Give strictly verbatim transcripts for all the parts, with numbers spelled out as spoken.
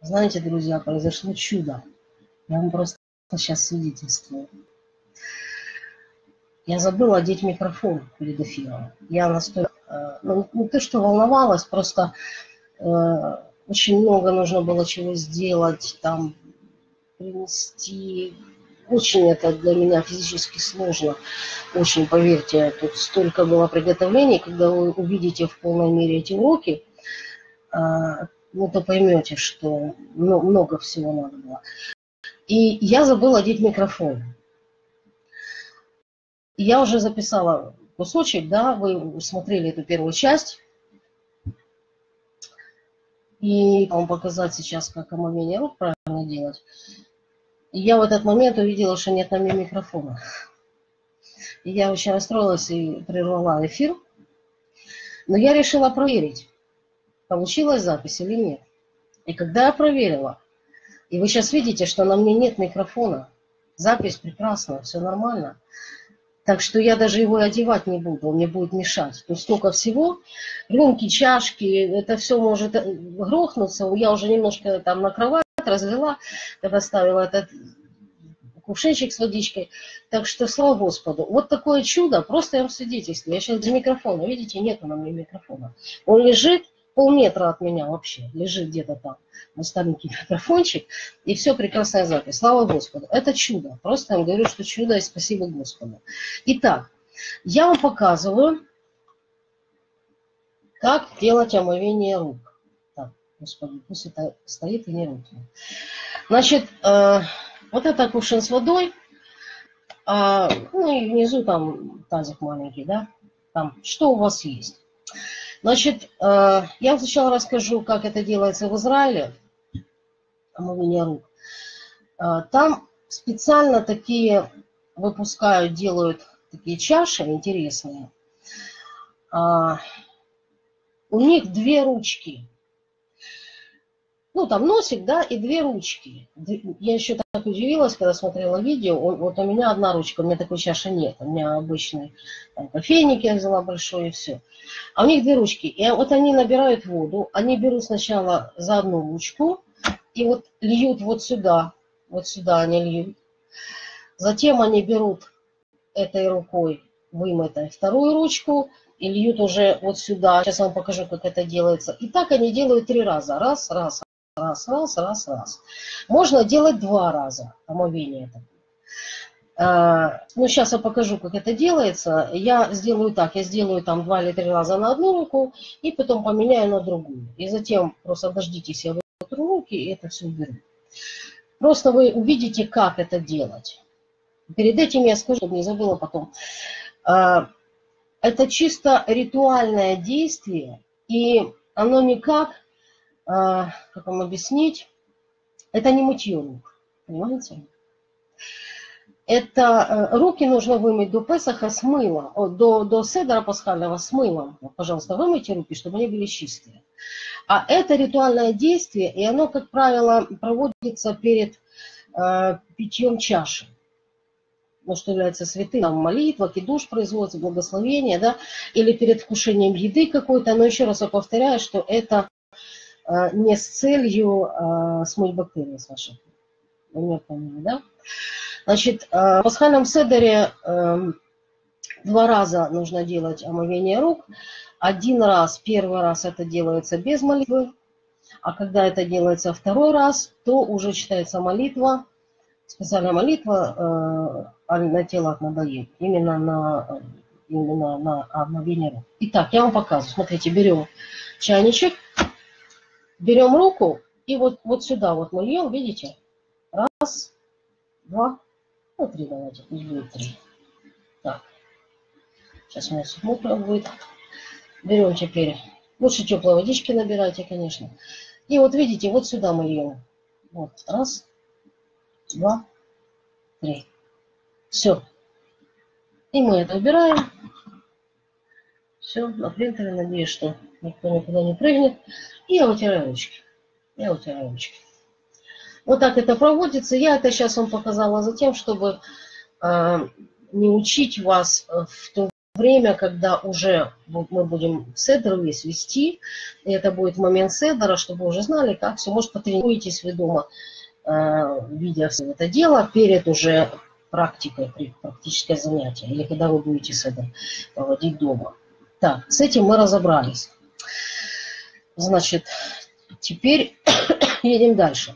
Знаете, друзья, произошло чудо. Я вам просто сейчас свидетельствую. Я забыла одеть микрофон перед эфиром. Я настолько... Ну, не то, что волновалась, просто э, очень много нужно было чего сделать, там, принести. Очень это для меня физически сложно. Очень, поверьте, тут столько было приготовлений. Когда вы увидите в полной мере эти уроки, э, ну, то поймете, что много всего надо было. И я забыла одеть микрофон. Я уже записала кусочек, да, вы смотрели эту первую часть. И вам показать сейчас, как омовение рук правильно делать. И я в этот момент увидела, что нет на мне микрофона. И я очень расстроилась и прервала эфир. Но я решила проверить, получилась запись или нет. И когда я проверила, и вы сейчас видите, что на мне нет микрофона, запись прекрасная, все нормально. Так что я даже его одевать не буду, он мне будет мешать. Тут столько всего, рюмки, чашки, это все может грохнуться. Я уже немножко там на кровать развела, когда ставила этот кувшинчик с водичкой. Так что слава Господу. Вот такое чудо, просто я вам свидетельствую. Я сейчас без микрофона, видите, нету на мне микрофона. Он лежит полметра от меня вообще, лежит где-то там. Вот старенький микрофончик, и все, прекрасная запись. Слава Господу. Это чудо. Просто я вам говорю, что чудо, и спасибо Господу. Итак, я вам показываю, как делать омовение рук. Так, Господи, пусть это стоит и не рухнет. Значит, э, вот это кувшин с водой, э, ну и внизу там тазик маленький, да, там, что у вас есть. Значит, э, я вам сначала расскажу, как это делается в Израиле, омовение рук. Э, там специально такие выпускают, делают такие чаши интересные. Э, у них две ручки. Ну, там носик, да, и две ручки. Я еще так удивилась, когда смотрела видео. Вот у меня одна ручка, у меня такой чаши нет. У меня обычный там, кофейник я взяла большой и все. А у них две ручки. И вот они набирают воду. Они берут сначала за одну ручку и вот льют вот сюда. Вот сюда они льют. Затем они берут этой рукой вымытой вторую ручку и льют уже вот сюда. Сейчас я вам покажу, как это делается. И так они делают три раза. Раз, раз, раз, раз, раз, раз. Можно делать два раза омовение. Ну, сейчас я покажу, как это делается. Я сделаю так. Я сделаю там два или три раза на одну руку и потом поменяю на другую. И затем просто дождитесь, я вытру руки и это все уберу. Просто вы увидите, как это делать. Перед этим я скажу, чтобы не забыла потом. Это чисто ритуальное действие, и оно никак, как вам объяснить, это не мытье рук, понимаете? Это руки нужно вымыть до Песаха с мылом, до, до Седера Пасхального с мылом. Пожалуйста, вымойте руки, чтобы они были чистые. А это ритуальное действие, и оно, как правило, проводится перед э, питьем чаши. Ну, что является святым, там молитва, кидуш производится, благословение, да, или перед вкушением еды какой-то. Но еще раз я повторяю, что это э, не с целью э, смыть бактерии с ваших. Вы меня поняли, да? Значит, э, в пасхальном седере э, два раза нужно делать омовение рук. Один раз, первый раз это делается без молитвы, а когда это делается второй раз, то уже читается молитва, специальная молитва э, на телах надоит, именно на, именно на омовение рук. Итак, я вам показываю. Смотрите, берем чайничек, берем руку и вот, вот сюда вот мы льем, видите? Раз, два, ну три давайте, пусть будет три. Так, сейчас у меня все мокро будет. Берем теперь, лучше теплой водички набирайте, конечно. И вот видите, вот сюда мы льем. Вот, раз, два, три. Все. И мы это убираем. Все, на принтере, надеюсь, что никто никуда не прыгнет. И я вытираю ручки. Я вытираю ручки. Вот так это проводится. Я это сейчас вам показала за тем, чтобы э, не учить вас в том время, когда уже мы будем седер весь вести, и это будет момент седера, чтобы вы уже знали, как все. Может, потренируетесь вы дома, э, видя все это дело, перед уже практикой, практическое занятие, или когда вы будете седер проводить дома. Так, с этим мы разобрались. Значит, теперь едем дальше.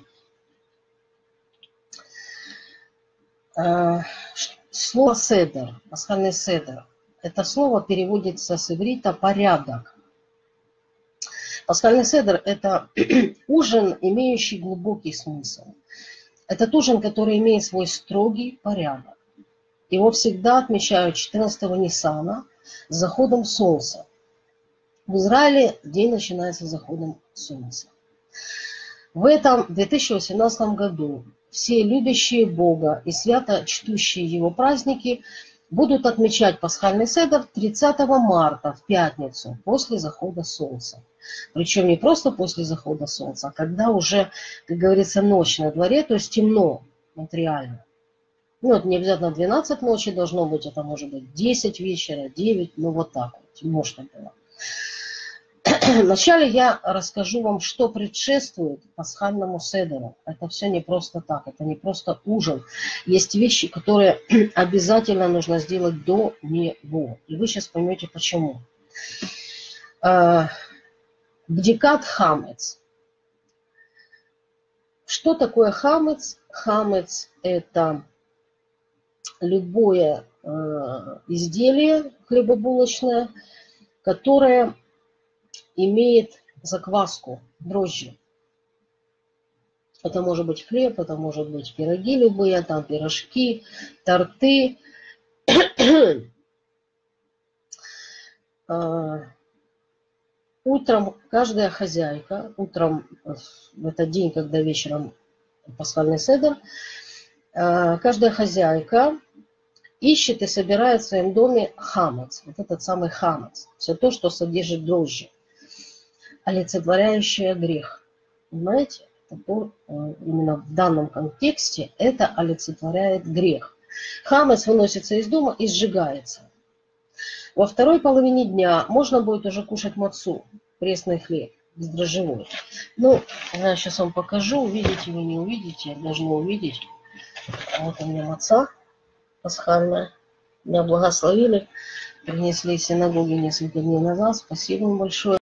Слово седер, пасхальный седер, это слово переводится с иврита «порядок». Пасхальный седер – это ужин, имеющий глубокий смысл. Это ужин, который имеет свой строгий порядок. Его всегда отмечают четырнадцатого Ниссана с заходом солнца. В Израиле день начинается с заходом солнца. В этом две тысячи восемнадцатом году все любящие Бога и свято чтущие Его праздники будут отмечать пасхальный седер тридцатого марта, в пятницу, после захода солнца. Причем не просто после захода солнца, а когда уже, как говорится, ночь на дворе, то есть темно, вот реально. Ну, это не обязательно двенадцать ночи должно быть, это может быть десять вечера, девять, ну вот так вот, темно что было. Вначале я расскажу вам, что предшествует пасхальному седеру. Это все не просто так, это не просто ужин. Есть вещи, которые обязательно нужно сделать до него. И вы сейчас поймете, почему. Бдикат хамец. Что такое хамец? Хамец – это любое изделие хлебобулочное, которое имеет закваску, дрожжи. Это может быть хлеб, это может быть пироги любые, там пирожки, торты. Утром каждая хозяйка, утром в этот день, когда вечером пасхальный седер, каждая хозяйка ищет и собирает в своем доме хамец, вот этот самый хамец, все то, что содержит дрожжи, олицетворяющее грех. Понимаете? Это, именно в данном контексте это олицетворяет грех. Хамец выносится из дома и сжигается. Во второй половине дня можно будет уже кушать мацу, пресный хлеб, бездрожжевой. Ну, я сейчас вам покажу, увидите вы, не увидите, должны увидеть. Вот у меня маца пасхальная. Меня благословили, принесли из синагоги несколько дней назад. Спасибо им большое.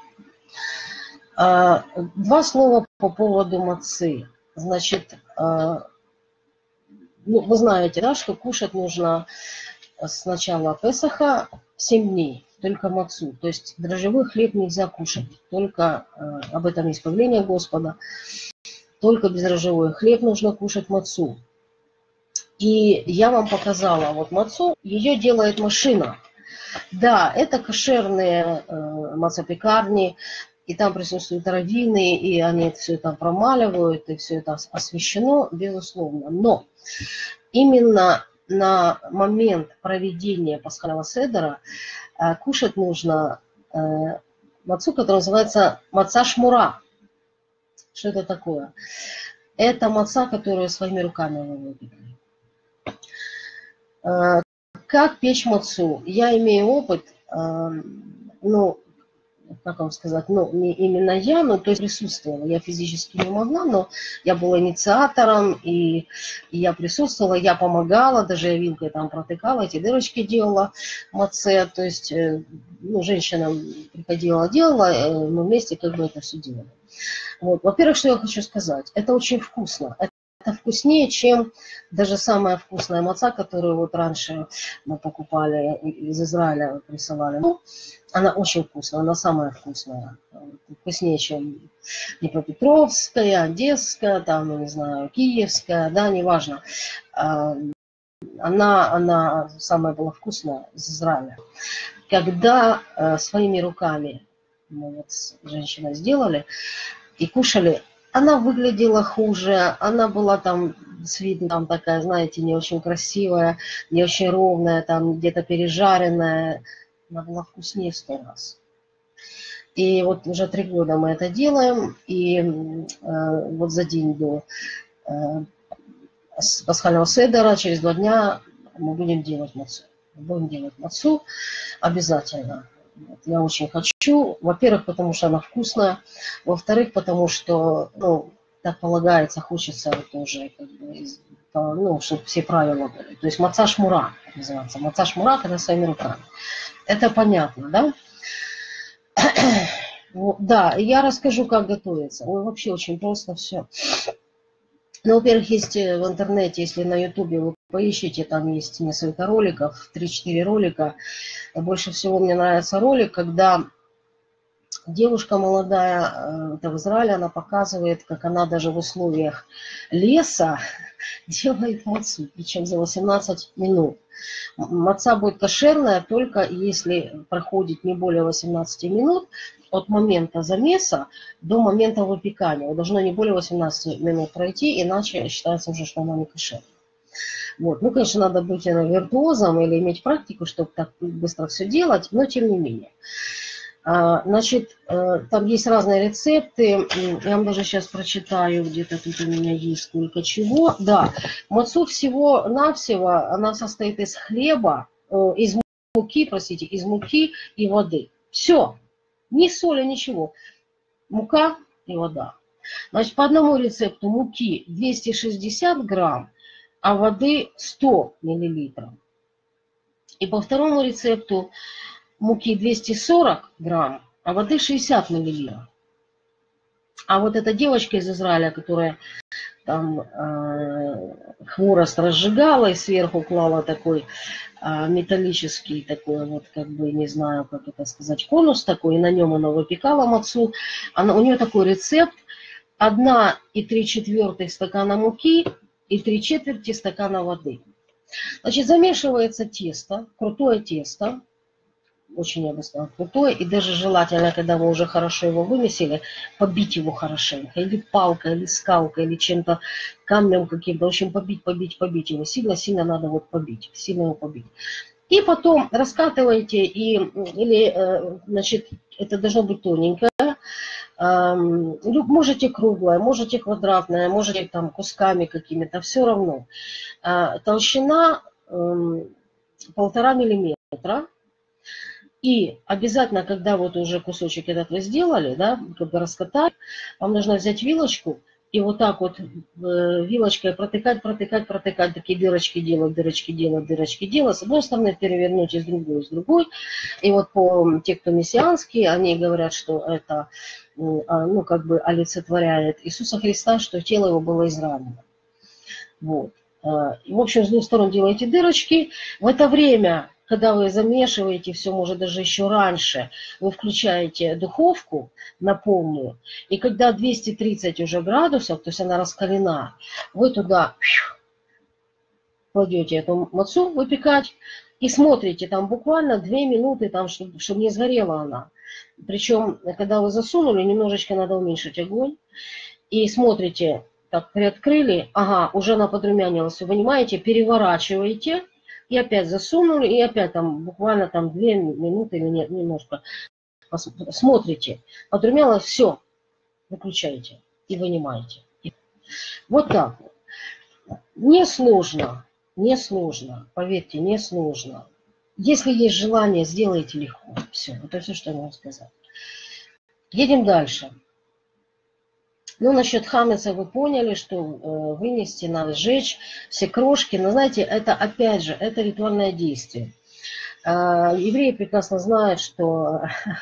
Два слова по поводу мацы. Значит, ну, вы знаете, да, что кушать нужно с начала Песаха семь дней, только мацу. То есть дрожжевой хлеб нельзя кушать, только об этом есть повеление Господа. Только бездрожжевой хлеб нужно кушать мацу. И я вам показала вот мацу, ее делает машина. Да, это кошерные э, мацапекарни, и там присутствуют раввины, и они все это промаливают, и все это освящено, безусловно. Но именно на момент проведения пасхального седера э, кушать нужно э, мацу, которая называется маца шмура. Что это такое? Это маца, которую своими руками вы выпекли. Э, как печь мацу? Я имею опыт, э, ну, как вам сказать, ну, не именно я, но то есть присутствовала. Я физически не могла, но я была инициатором, и, и я присутствовала, я помогала, даже я вилкой там протыкала, эти дырочки делала маце, то есть, ну, женщина приходила, делала, мы вместе как бы это все делали. Вот. Во-первых, что я хочу сказать, это очень вкусно. Это вкуснее, чем даже самая вкусная маца, которую вот раньше мы покупали из Израиля, присылали. Ну, она очень вкусная, она самая вкусная. Вкуснее, чем Днепропетровская, Одесская, там, я не знаю, Киевская, да, неважно. Она, она самая была вкусная из Израиля. Когда своими руками мы вот с женщиной сделали и кушали, она выглядела хуже, она была там с виду там такая, знаете, не очень красивая, не очень ровная, там где-то пережаренная. Она была вкуснее в сто раз. И вот уже три года мы это делаем, и э, вот за день до э, пасхального седера, через два дня мы будем делать мацу. Будем делать мацу обязательно. Я очень хочу. Во-первых, потому что она вкусная. Во-вторых, потому что, ну, так полагается, хочется тоже, как бы, ну, чтобы все правила были. То есть маца шмура называется. Маца шмура, когда своими руками. Это понятно, да? Да, я расскажу, как готовится. Ой, вообще очень просто все. Ну, во-первых, есть в интернете, если на ютубе вы поищите, там есть несколько роликов, три-четыре ролика. Больше всего мне нравится ролик, когда девушка молодая, это в Израиле, она показывает, как она даже в условиях леса делает мацу, причем за восемнадцать минут. Маца будет кошерная только если проходит не более восемнадцати минут от момента замеса до момента выпекания. Должно не более восемнадцати минут пройти, иначе считается уже, что она не кошерная. Вот. Ну, конечно, надо быть виртуозом или иметь практику, чтобы так быстро все делать, но тем не менее. Значит, там есть разные рецепты. Я вам даже сейчас прочитаю, где-то тут у меня есть сколько чего. Да, мацу всего-навсего, она состоит из хлеба, из муки, простите, из муки и воды. Все. Ни соли, ничего. Мука и вода. Значит, по одному рецепту муки двести шестьдесят грамм, а воды сто миллилитров. И по второму рецепту муки двести сорок грамм, а воды шестьдесят миллилитров. А вот эта девочка из Израиля, которая там э, хворост разжигала и сверху клала такой э, металлический, такой вот, как бы, не знаю, как это сказать, конус такой, и на нем она выпекала мацу. Она, у нее такой рецепт: одна и три четвертых стакана муки и три четверти стакана воды. Значит, замешивается тесто, крутое тесто, очень, я бы сказала, крутое, и даже желательно, когда вы уже хорошо его вымесили, побить его хорошенько, или палкой, или скалкой, или чем-то, камнем каким-то, в общем, побить, побить, побить его, сильно-сильно надо вот побить, сильно его побить. И потом раскатываете, и, или, значит, это должно быть тоненькое, можете круглое, можете квадратное, можете там кусками какими-то, все равно. Толщина полтора миллиметра. И обязательно, когда вот уже кусочек этот вы сделали, да, как бы раскатать, вам нужно взять вилочку и вот так вот вилочкой протыкать, протыкать, протыкать, такие дырочки делать, дырочки делать, дырочки делать. С одной стороны перевернуть, из другой, с другой. И вот по те, кто мессианские, они говорят, что это, ну, как бы олицетворяет Иисуса Христа, что тело его было изранено. Вот. И, в общем, с двух сторон делаете дырочки. В это время, когда вы замешиваете все, может даже еще раньше, вы включаете духовку на полную. И когда двести тридцать уже градусов, то есть она раскалена, вы туда кладете эту мацу выпекать и смотрите там буквально две минуты, там, чтобы, чтобы не сгорела она. Причем, когда вы засунули, немножечко надо уменьшить огонь. И смотрите, так, приоткрыли, ага, уже она подрумянилась, вы вынимаете, переворачиваете, и опять засунули, и опять там буквально там две минуты или нет, немножко смотрите, подрумянилось, все, выключаете и вынимаете. Вот так вот. Несложно, несложно, поверьте, несложно. Если есть желание, сделайте легко. Все, это все, что я могу сказать. Едем дальше. Ну, насчет хамеца вы поняли, что э, вынести надо, сжечь все крошки. Но знаете, это опять же, это ритуальное действие. Э, евреи прекрасно знают, что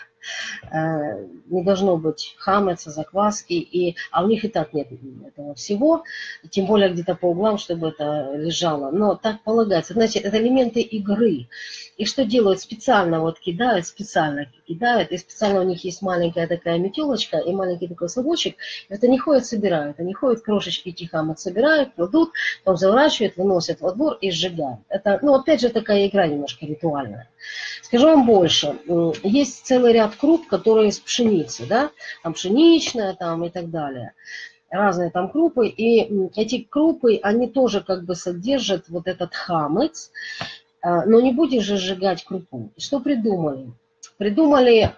э, не должно быть хамеца, закваски, и, а у них и так нет этого всего, тем более где-то по углам, чтобы это лежало. Но так полагается. Значит, это элементы игры. И что делают? Специально вот кидают, специально кидают, и специально у них есть маленькая такая метелочка и маленький такой совочек. Это не ходят, собирают. Они ходят, крошечки тихо собирают, кладут, потом заворачивают, выносят во двор и сжигают. Это, ну, опять же, такая игра немножко ритуальная. Скажу вам больше. Есть целый ряд круп, которые из пшеницы, да, там пшеничная, там и так далее. Разные там крупы. И эти крупы, они тоже как бы содержат вот этот хамец. Но не будешь же сжигать крупу. Что придумали? Придумали,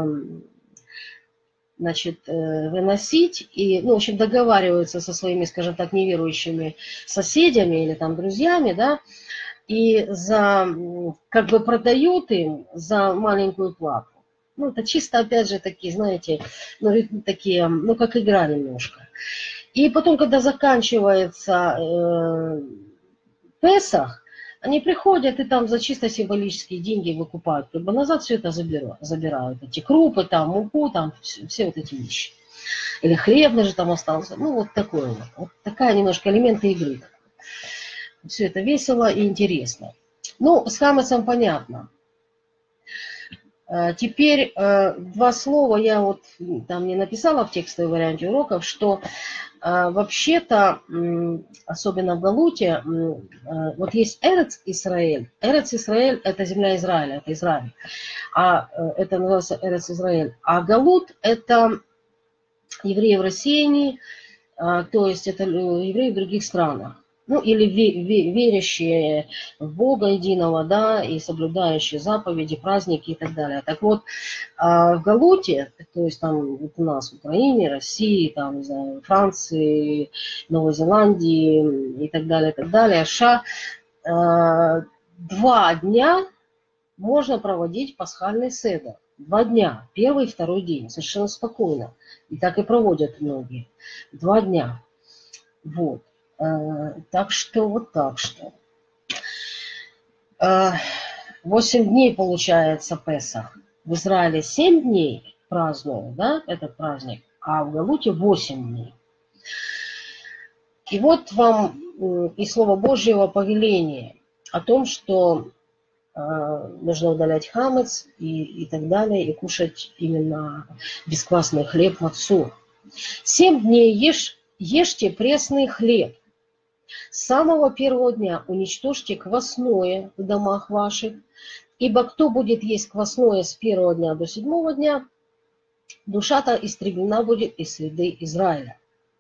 значит, выносить и, ну, в общем, договариваются со своими, скажем так, неверующими соседями или там друзьями, да, и за, как бы продают им за маленькую плату. Ну, это чисто, опять же, такие, знаете, ну, такие, ну, как игра немножко. И потом, когда заканчивается э, Песах, они приходят и там за чисто символические деньги выкупают, как бы назад все это забирают, забирают эти крупы, там, муку, там, все, все вот эти вещи. Или хлеб даже там остался. Ну, вот такое вот. Вот такая немножко элементы игры. Все это весело и интересно. Ну, с хамецом понятно. Теперь два слова я вот там не написала в текстовом варианте уроков, что вообще-то, особенно в Галуте, вот есть Эрец Исраэль. Эрец Исраэль – это земля Израиля, это Израиль. А это называется Эрец Израэль. А Галут – это евреи в рассеянии, то есть это евреи в других странах. Ну, или верящие в Бога единого, да, и соблюдающие заповеди, праздники и так далее. Так вот, в Галуте, то есть там вот у нас в Украине, России, там, не знаю, Франции, Новой Зеландии и так далее, и так далее, США, два дня можно проводить пасхальный седер. Два дня, первый и второй день, совершенно спокойно. И так и проводят многие. Два дня. Вот. Так что вот так что. Восемь дней получается Песах. В Израиле семь дней празднуют, да, этот праздник, а в Галуте восемь дней. И вот вам и Слово Божьего повеление о том, что нужно удалять хамец и, и так далее, и кушать именно бесквасный хлеб мацу. Семь дней ешь, ешьте пресный хлеб. С самого первого дня уничтожьте квасное в домах ваших, ибо кто будет есть квасное с первого дня до седьмого дня, душа-то истреблена будет из среды Израиля.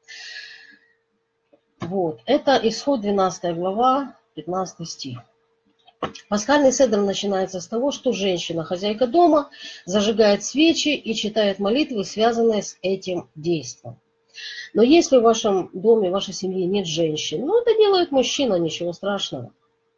Вот. Это Исход двенадцатая глава, пятнадцатый стих. Пасхальный седр начинается с того, что женщина, хозяйка дома, зажигает свечи и читает молитвы, связанные с этим действием. Но если в вашем доме, в вашей семье нет женщин, ну это делает мужчина, ничего страшного.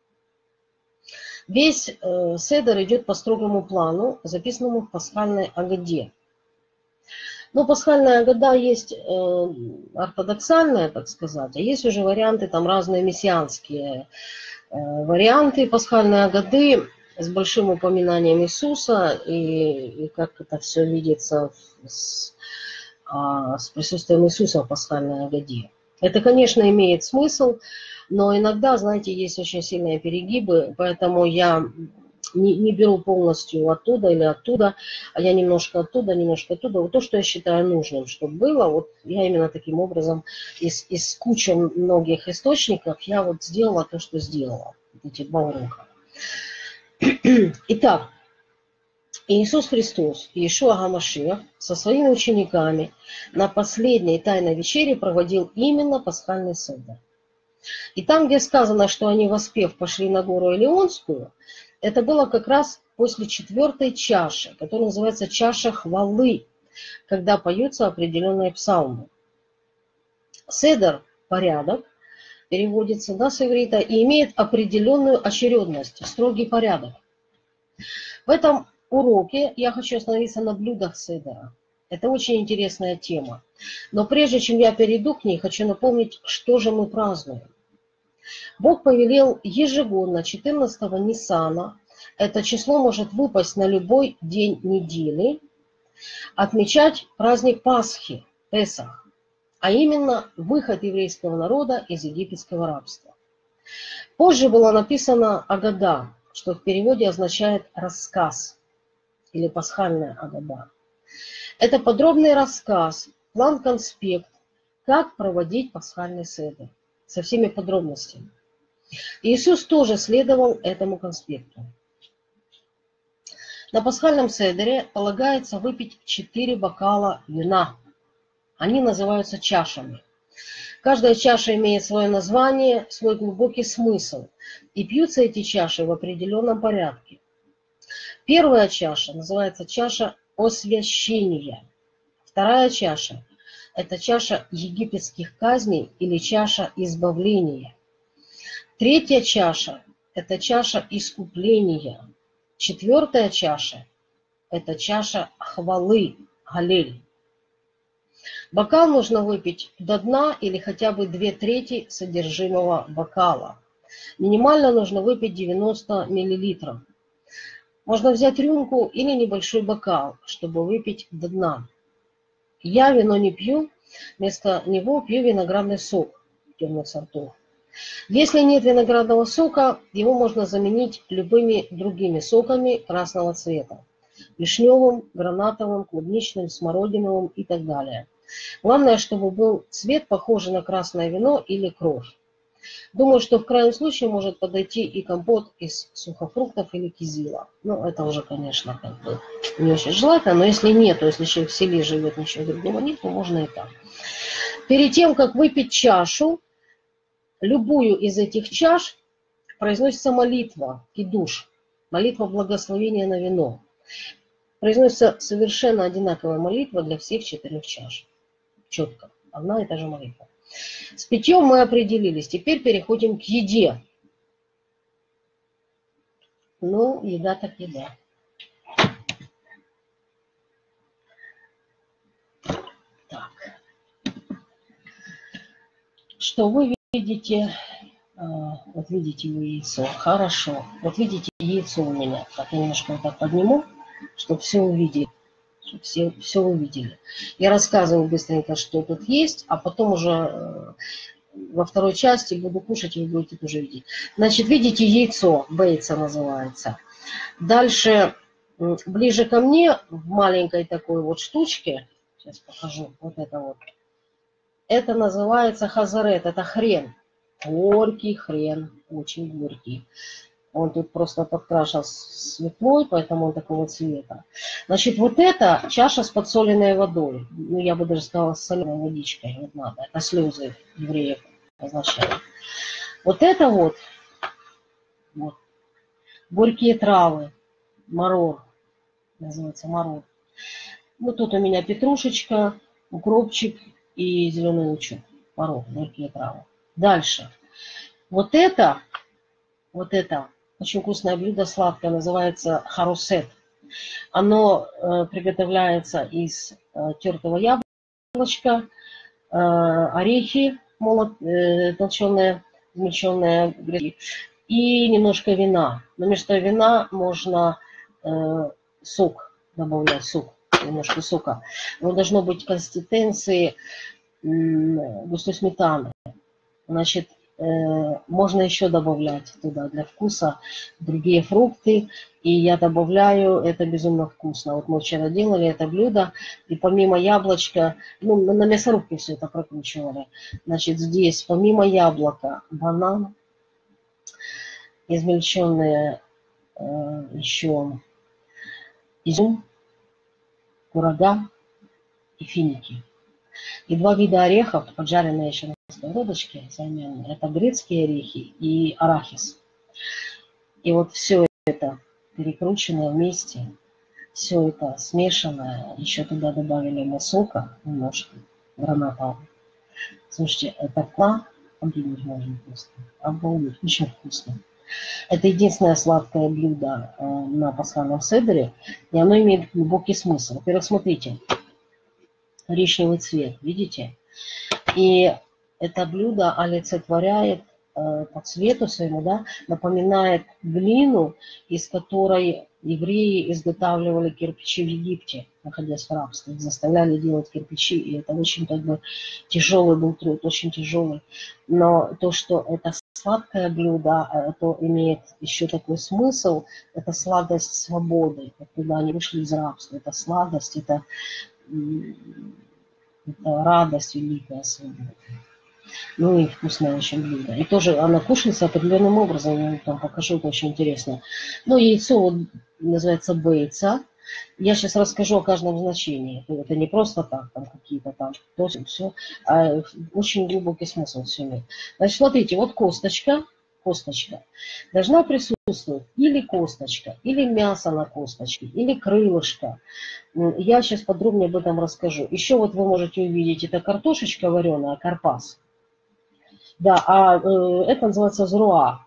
Весь э, седр идет по строгому плану, записанному в пасхальной агаде. Но пасхальная агада есть э, ортодоксальная, так сказать, а есть уже варианты, там разные мессианские э, варианты пасхальной агады с большим упоминанием Иисуса и, и как это все видится с, а, с присутствием Иисуса в пасхальной агаде. Это, конечно, имеет смысл, но иногда, знаете, есть очень сильные перегибы, поэтому я не, не беру полностью оттуда или оттуда, а я немножко оттуда, немножко оттуда. Вот то, что я считаю нужным, чтобы было, вот я именно таким образом из, из кучи многих источников я вот сделала то, что сделала. Эти два урока. Итак, Иисус Христос, Иешуа ха-Машиах, со своими учениками на последней тайной вечере проводил именно пасхальный седер. И там, где сказано, что они, воспев, пошли на гору Илионскую, это было как раз после четвертой чаши, которая называется чаша хвалы, когда поются определенные псалмы. Седер – порядок, переводится, да, с иврита, и имеет определенную очередность, строгий порядок. В этом уроке я хочу остановиться на блюдах седера. Это очень интересная тема. Но прежде чем я перейду к ней, хочу напомнить, что же мы празднуем. Бог повелел ежегодно четырнадцатого Ниссана, это число может выпасть на любой день недели, отмечать праздник Пасхи, Песах, а именно выход еврейского народа из египетского рабства. Позже было написано Агада, что в переводе означает рассказ или пасхальная Агада. Это подробный рассказ, план-конспект, как проводить пасхальный седер со всеми подробностями. Иисус тоже следовал этому конспекту. На пасхальном седере полагается выпить четыре бокала вина. Они называются чашами. Каждая чаша имеет свое название, свой глубокий смысл. И пьются эти чаши в определенном порядке. Первая чаша называется чаша освящения. Вторая чаша – это чаша египетских казней или чаша избавления. Третья чаша – это чаша искупления. Четвертая чаша – это чаша хвалы, галель. Бокал нужно выпить до дна или хотя бы две трети содержимого бокала. Минимально нужно выпить девяносто миллилитров. Можно взять рюмку или небольшой бокал, чтобы выпить до дна. Я вино не пью, вместо него пью виноградный сок темных сортов. Если нет виноградного сока, его можно заменить любыми другими соками красного цвета. Вишневым, гранатовым, клубничным, смородиновым и так далее. Главное, чтобы был цвет, похожий на красное вино или кровь. Думаю, что в крайнем случае может подойти и компот из сухофруктов или кизила. Ну, это уже, конечно, как бы не очень желательно, но если нет, то если человек в селе живет, ничего другого нет, то можно и так. Перед тем, как выпить чашу, любую из этих чаш, произносится молитва, кидуш, молитва благословения на вино. Произносится совершенно одинаковая молитва для всех четырех чаш. Четко. Одна и та же молитва. С питьем мы определились. Теперь переходим к еде. Ну, еда так еда. Так. Что вы видите? Вот видите вы яйцо. Хорошо. Вот видите яйцо у меня. Так, я немножко вот так подниму, чтобы все увидели. Чтобы все, все увидели. Я рассказываю быстренько, что тут есть, а потом уже во второй части буду кушать, и вы будете тоже видеть. Значит, видите яйцо, бейца называется. Дальше, ближе ко мне, в маленькой такой вот штучке, сейчас покажу, вот это вот. Это называется хазарет, это хрен. Горький хрен, очень горький. Он тут просто подкрашен светлой, поэтому он такого цвета. Значит, вот это чаша с подсоленной водой. Ну, я бы даже сказала, с соленой водичкой. Вот надо. Это слезы евреев означают. Вот это вот, вот горькие травы. Марор. Называется марор. Ну, тут у меня петрушечка, укропчик и зеленый лучок. Марор, горькие травы. Дальше. Вот это, вот это очень вкусное блюдо, сладкое, называется харусет. Оно э, приготовляется из э, тертого яблочка, э, орехи, молот, э, толченые, измельченные, и немножко вина. Но вместо вина можно э, сок добавлять, сок, немножко сока. Но должно быть консистенции э, густой сметаны. Значит, можно еще добавлять туда для вкуса другие фрукты. И я добавляю, это безумно вкусно. Вот мы вчера делали это блюдо, и помимо яблочка, ну, на мясорубке все это прокручивали. Значит, здесь помимо яблока банан, измельченные э, еще изюм, курага и финики. И два вида орехов, поджаренные еще на сковородочке, это грецкие орехи и арахис. И вот все это перекрученное вместе, все это смешанное, еще туда добавили мы сока немножко, гранатового. Слушайте, это пла, объединить можно просто, обалдеть, очень вкусно. Это единственное сладкое блюдо э, на пасхальном седере, и оно имеет глубокий смысл. Во-первых, смотрите, коричневый цвет, видите? И это блюдо олицетворяет э, по цвету своему, да, напоминает глину, из которой евреи изготавливали кирпичи в Египте, находясь в рабстве. Их заставляли делать кирпичи, и это очень как бы тяжелый был труд, очень тяжелый. Но то, что это сладкое блюдо, то имеет еще такой смысл, это сладость свободы, когда они вышли из рабства, это сладость, это это радость великая свобода. Ну и вкусное очень блюдо. И тоже она кушается определенным образом. Я вам там покажу, это очень интересно. Ну, яйцо вот, называется бейца. Я сейчас расскажу о каждом значении. Это не просто так, там какие-то там, то все. А очень глубокий смысл все имеет. Значит, смотрите, вот косточка. Косточка. Должна присутствовать или косточка, или мясо на косточке, или крылышко. Я сейчас подробнее об этом расскажу. Еще вот вы можете увидеть, это картошечка вареная, карпас. Да, а э, это называется зруа.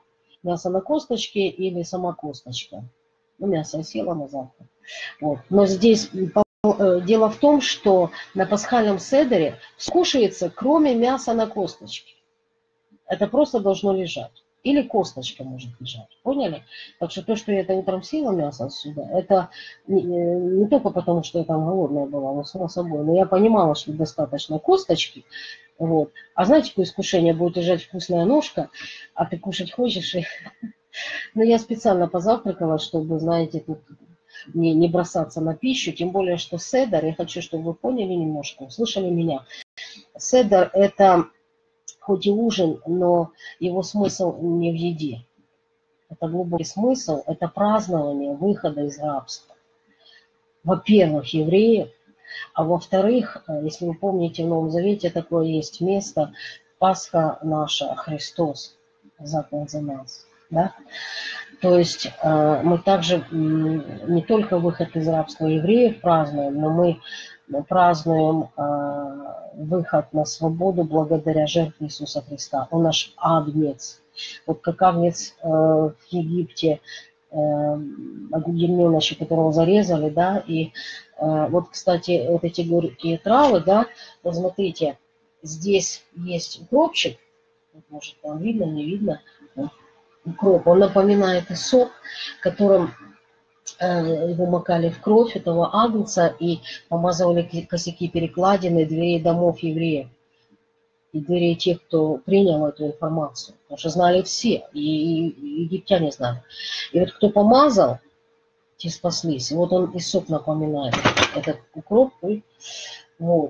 Мясо на косточке или сама косточка. Ну, мясо я съела на завтрак. Вот. Но здесь дело в том, что на пасхальном седере кушается, кроме мяса на косточке. Это просто должно лежать. Или косточка может лежать. Поняли? Так что то, что я это утром съела мясо отсюда, это не, не только потому, что я там голодная была, но само собой. Но я понимала, что достаточно косточки. Вот. А знаете, какое искушение? Будет лежать вкусная ножка, а ты кушать хочешь. И... Но я специально позавтракала, чтобы, знаете, тут не, не бросаться на пищу. Тем более, что седер, я хочу, чтобы вы поняли немножко, услышали меня. Седер – это... хоть и ужин, но его смысл не в еде. Это глубокий смысл, это празднование выхода из рабства. Во-первых, евреи, а во-вторых, если вы помните, в Новом Завете такое есть место, Пасха наша, Христос, заклан за нас. Да? То есть мы также не только выход из рабства евреев празднуем, но мы празднуем выход на свободу благодаря жертве Иисуса Христа. Он наш агнец. Вот как агнец в Египте, ягненочек, которого зарезали, да, и вот, кстати, вот эти горькие травы, да, вот смотрите, здесь есть укропчик, может, там видно, не видно, укроп, он напоминает сок, которым его макали в кровь этого агнца и помазывали косяки перекладины дверей домов евреев и дверей тех, кто принял эту информацию. Потому что знали все, и, и египтяне знали. И вот кто помазал, те спаслись. И вот он и сок напоминает, этот укроп. И, вот.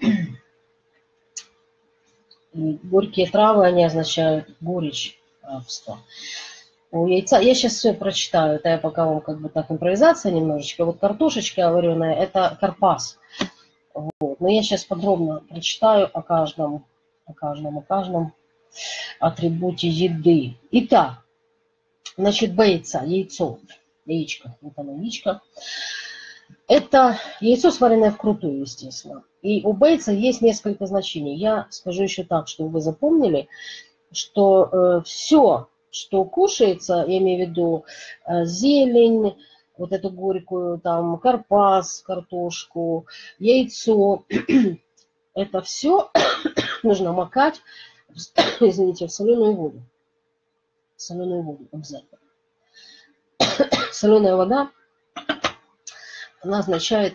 И горькие травы, они означают горечь рабства. У яйца, я сейчас все прочитаю, это я пока вам как бы так импровизация немножечко. Вот картошечка вареная, это карпас. Вот. Но я сейчас подробно прочитаю о каждом, о каждом, о каждом атрибуте еды. Итак, значит, бейца, яйцо, яичко, вот оно, яичко. Это яйцо, сваренное вкрутую, естественно. И у бейца есть несколько значений. Я скажу еще так, чтобы вы запомнили, что э, все, что кушается, я имею в виду э, зелень, вот эту горькую, там, карпас, картошку, яйцо, это все нужно макать, извините, в соленую воду. Соленую воду обязательно. Соленая вода, она означает,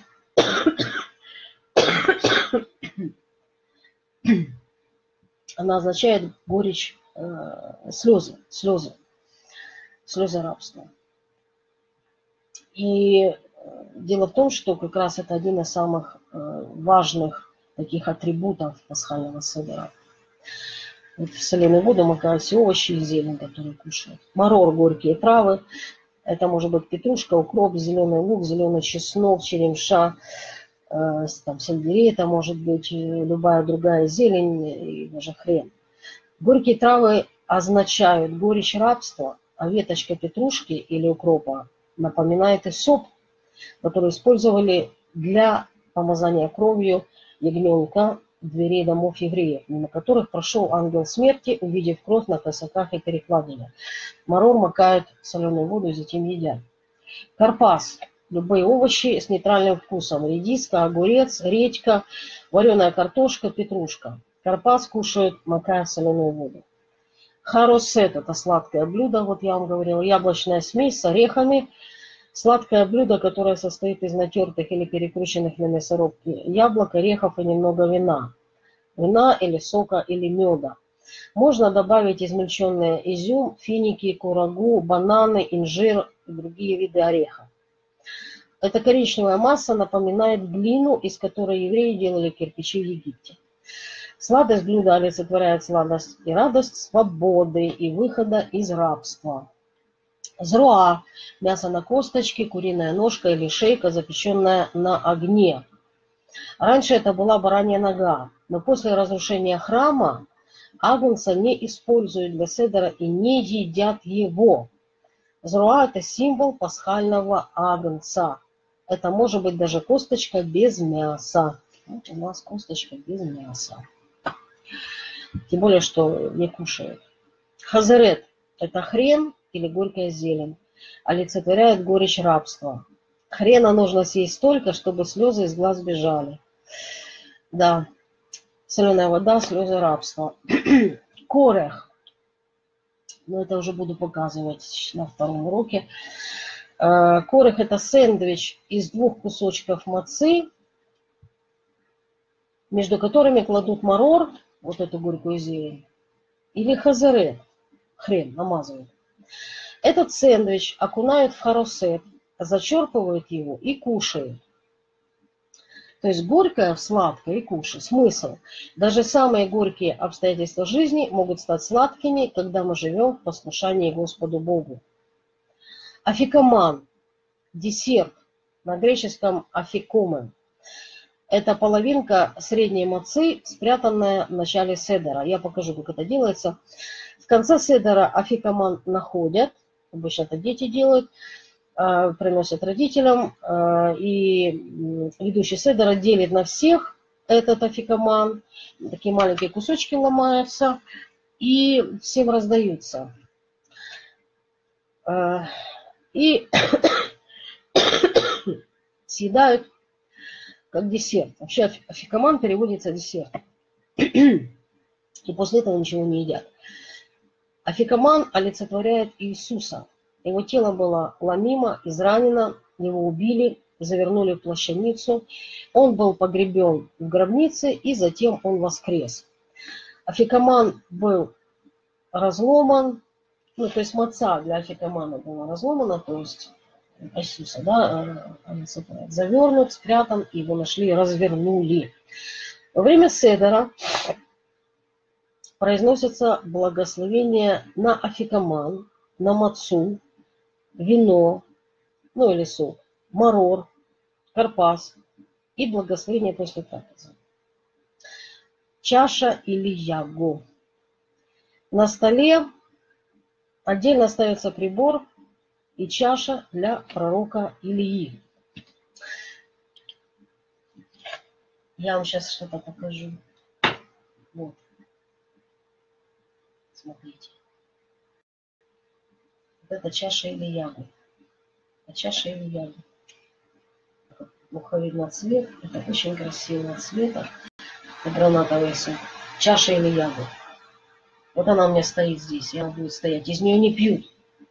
она означает горечь, э, слезы, слезы, слезы рабства. И дело в том, что как раз это один из самых э, важных таких атрибутов пасхального седера. Вот в соленую воду макаются овощи и зелень, которые кушают. Марор, горькие травы. Это может быть петрушка, укроп, зеленый лук, зеленый чеснок, черемша, э, там, сельдерей, это может быть любая другая зелень и даже хрен. Горькие травы означают горечь рабства, а веточка петрушки или укропа напоминает исоп, который использовали для помазания кровью ягненка дверей домов евреев, мимо которых прошел ангел смерти, увидев кровь на косяках и перекладине. Марор макают в соленую воду и затем едят. Карпас. Любые овощи с нейтральным вкусом. Редиска, огурец, редька, вареная картошка, петрушка. Карпас кушают, макая в соленую воду. Харосет – это сладкое блюдо, вот я вам говорила, яблочная смесь с орехами. Сладкое блюдо, которое состоит из натертых или перекрученных на мясорубке яблок, орехов и немного вина. Вина или сока или меда. Можно добавить измельченный изюм, финики, курагу, бананы, инжир и другие виды орехов. Эта коричневая масса напоминает глину, из которой евреи делали кирпичи в Египте. Сладость блюда олицетворяет сладость и радость свободы и выхода из рабства. Зруа – мясо на косточке, куриная ножка или шейка, запеченная на огне. Раньше это была баранья нога, но после разрушения храма агнца не используют для седера и не едят его. Зруа – это символ пасхального агнца. Это может быть даже косточка без мяса. Вот у нас косточка без мяса. Тем более, что не кушают. Хазерет. Это хрен или горькая зелень. Олицетворяет горечь рабства. Хрена нужно съесть столько, чтобы слезы из глаз бежали. Да, соленая вода, слезы рабства. Корех. Но это уже буду показывать на втором уроке. Корех – это сэндвич из двух кусочков мацы, между которыми кладут марор, вот эту горькую зелень, или хазерет, хрен, намазывают. Этот сэндвич окунают в харосет, зачерпывают его и кушают. То есть горькое в сладкое и кушай. Смысл. Даже самые горькие обстоятельства жизни могут стать сладкими, когда мы живем в послушании Господу Богу. Афикоман. Десерт. На греческом афикомен. Это половинка средней мацы, спрятанная в начале седера. Я покажу, как это делается. В конце седера афикоман находят. Обычно это дети делают. Приносят родителям. И ведущий седера делит на всех этот афикоман. Такие маленькие кусочки ломаются. И всем раздаются. И съедают как десерт. Вообще афикоман переводится десерт. И после этого ничего не едят. Афикоман олицетворяет Иисуса. Его тело было ломимо, изранено, его убили, завернули в плащаницу. Он был погребен в гробнице, и затем он воскрес. Афикоман был разломан, ну, то есть маца для афикомана была разломана, то есть Иисуса, да, завернут, спрятан, его нашли и развернули. Во время седера произносится благословение на афикоман, на мацу, вино, ну или сок, марор, карпас и благословение после трапезы. Чаша или ягу. На столе отдельно ставится прибор и чаша для пророка Илии. Я вам сейчас что-то покажу. Вот. Смотрите. Вот это чаша Илиягу. Это чаша Илиягу. Плохо видно цвет. Это очень красивого цвета. Это гранатовый сок. Чаша Илиягу. Вот она у меня стоит здесь. И она будет стоять. Из нее не пьют.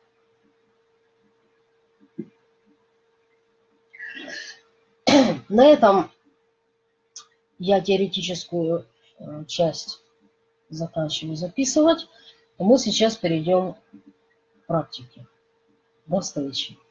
На этом я теоретическую часть заканчиваю записывать. Мы сейчас перейдем к практике. До встречи.